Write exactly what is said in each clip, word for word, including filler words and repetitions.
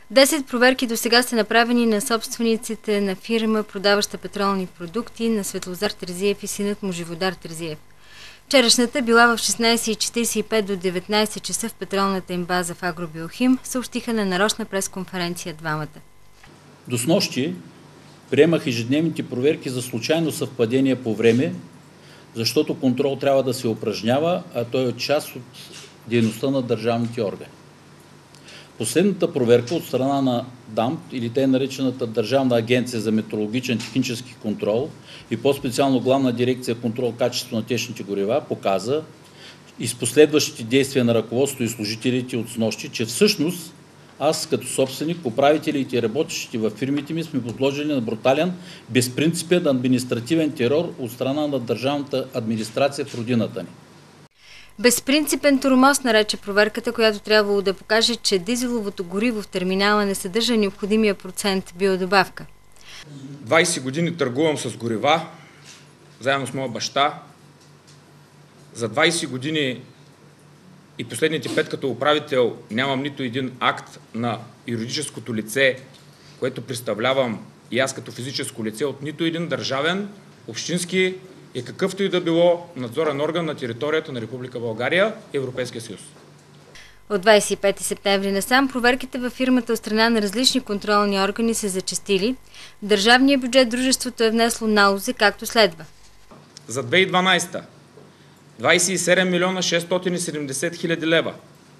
Десет проверки до сега са направени на собствениците на фирма, продаваща петролни продукти, на Светлозар Терзиев и синът му Живодар Терзиев. Вчерашната била в шестнайсет и четирийсет и пет до деветнайсет часа в петролната им база в Агробиохим, съобщиха на нарочна пресконференция двамата. До снощи приемах ежедневните проверки за случайно съвпадение по време, защото контрол трябва да се упражнява, а той е част от дейността на държавните органи. Последната проверка от страна на ДАМП, или тъй наречената Държавна агенция за метрологичен технически контрол и по-специално Главна дирекция контрол качество на течните горива, показа и с последващите действия на ръководството и служителите от снощи, че всъщност аз като собственик, управителите и работещите във фирмите ми сме подложили на брутален, безпринципен административен терор от страна на държавната администрация в родината ни. Безпринципен тормоз нарече проверката, която трябвало да покаже, че дизеловото гориво в терминала не съдържа необходимия процент биодобавка. двайсет години търгувам с горива, заедно с моя баща. За двайсет години и последните пет като управител нямам нито един акт на юридическото лице, което представлявам и аз като физическо лице, от нито един държавен, общински и какъвто и да било надзорен орган на територията на Република България и Европейския съюз. От двайсет и пети септември насам проверките във фирмата от страна на различни контролни органи се зачестили. В държавния бюджет дружеството е внесло налози както следва. За две хиляди и дванайсета двайсет и седем милиона шестстотин и седемдесет хиляди лева.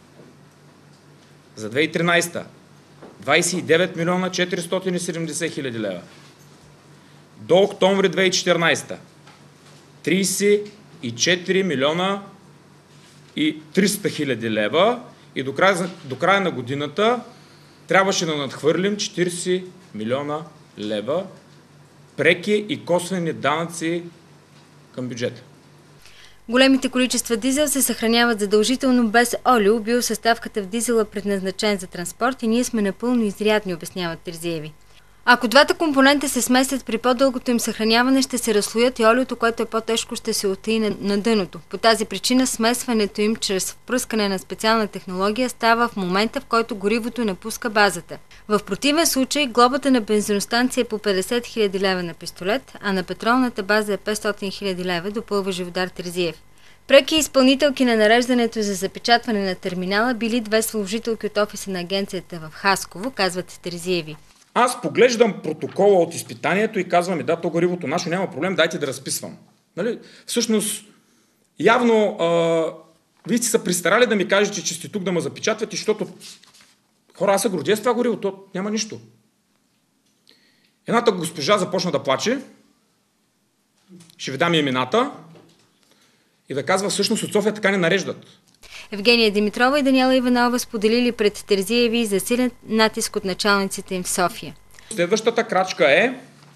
За две хиляди и тринайсета двайсет и девет милиона четиристотин и седемдесет хиляди лева. До октомври две хиляди и четиринайсета трийсет и четири милиона и триста хиляди лева и до края, до края на годината трябваше да надхвърлим четирийсет милиона лева преки и косвени данъци към бюджета. Големите количества дизел се съхраняват задължително без олио, биосъставката в дизела предназначен за транспорт и ние сме напълно изрядни, обясняват Терзиеви. Ако двата компонента се смесят при по-дългото им съхраняване, ще се разслоят и олиото, което е по-тежко, ще се оттаи на, на дъното. По тази причина смесването им чрез впръскане на специална технология става в момента, в който горивото напуска базата. В противен случай глобата на бензиностанция е по петдесет хиляди лева на пистолет, а на петролната база е петстотин хиляди лева, допълва Живодар Терзиев. Преки изпълнителки на нареждането за запечатване на терминала били две служителки от офиса на агенцията в Хасково, казват Терзиеви. Аз поглеждам протокола от изпитанието и казвам, да, то горивото наше няма проблем, дайте да разписвам. Нали? Всъщност, явно, а, вие сте се пристарали да ми кажете, че сте тук да ме запечатвате, защото хора, аз се гордея с това гориво, то няма нищо. Едната госпожа започна да плаче, ще ви дам имената и да казва, всъщност от София така не нареждат. Евгения Димитрова и Даниела Иванова споделили пред Терзиеви за силен натиск от началниците им в София. Следващата крачка е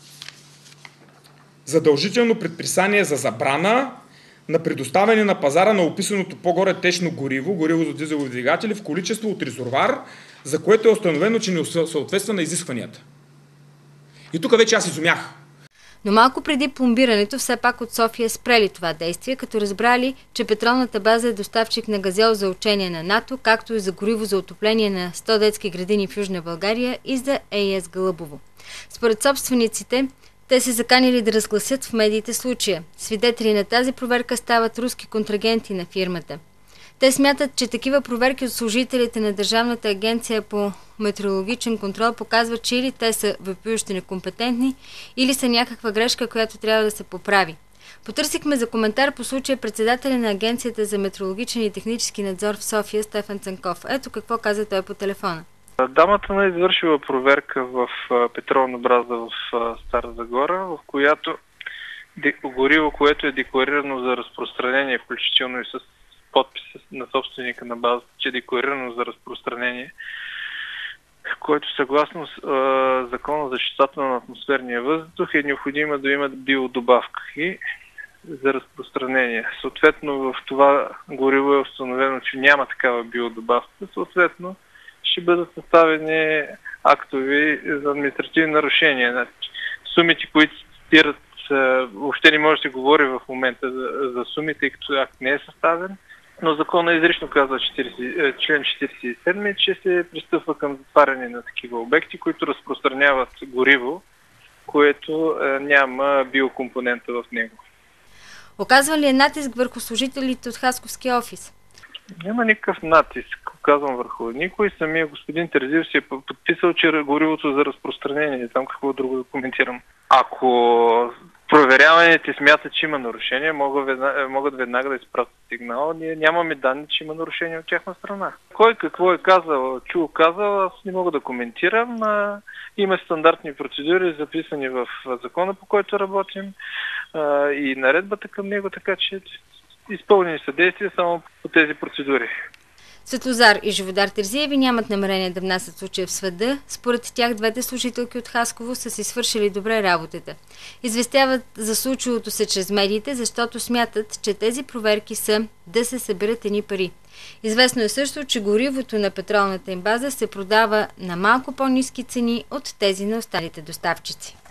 задължително предписание за забрана на предоставяне на пазара на описаното по-горе течно гориво, гориво за дизелови двигатели в количество от резервоар, за което е установено, че не съответства на изискванията. И тук вече аз изумях. Но малко преди пломбирането, все пак от София спрели това действие, като разбрали, че петролната база е доставчик на газел за учение на НАТО, както и за гориво за отопление на сто детски градини в Южна България и за Ей Ес Гълъбово. Според собствениците, те се заканили да разгласят в медиите случая. Свидетели на тази проверка стават руски контрагенти на фирмата. Те смятат, че такива проверки от служителите на Държавната агенция по метеорологичен контрол показват, че или те са въпиюще некомпетентни, или са някаква грешка, която трябва да се поправи. Потърсихме за коментар по случая председателя на Агенцията за метеорологичен и технически надзор в София Стефан Цанков. Ето какво каза той по телефона. Дамата не е извършила проверка в петролна база в Стара Загора, в която гориво, което е декларирано за разпространение, включително и с подпис на собственика на базата, че е декларирано за разпространение, който съгласно с, а, закона за чистотата на атмосферния въздух е необходимо да имат биодобавка и за разпространение. Съответно в това гориво е установено, че няма такава биодобавка. Съответно ще бъдат съставени актови за административни нарушения. Значи, сумите, които се цитират, въобще не може да се говори в момента за, за сумите, тъй като акт не е съставен. но закона изрично казва четиридесет, член четиридесет и седем, че се пристъпва към затваряне на такива обекти, които разпространяват гориво, което е, няма биокомпонента в него. Оказва ли е натиск върху служителите от Хасковския офис? Няма никакъв натиск, казвам върху никой. Самия господин Терзиев си е подписал, че горивото за разпространение. Там какво друго да коментирам. Ако проверяваните смятат, че има нарушение, могат веднага, могат веднага да изпратят сигнал. Ние нямаме данни, че има нарушение от тяхна страна. Кой какво е казал, чул казал, аз не мога да коментирам. А, има стандартни процедури, записани в закона, по който работим, а, и наредбата към него, така че изпълнени са действия само по тези процедури. Светлозар и Живодар Терзиеви нямат намерение да внасят случая в съда. Според тях двете служителки от Хасково са си свършили добре работата. Известяват за случилото се чрез медиите, защото смятат, че тези проверки са да се съберат едни пари. Известно е също, че горивото на петролната им база се продава на малко по-ниски цени от тези на останалите доставчици.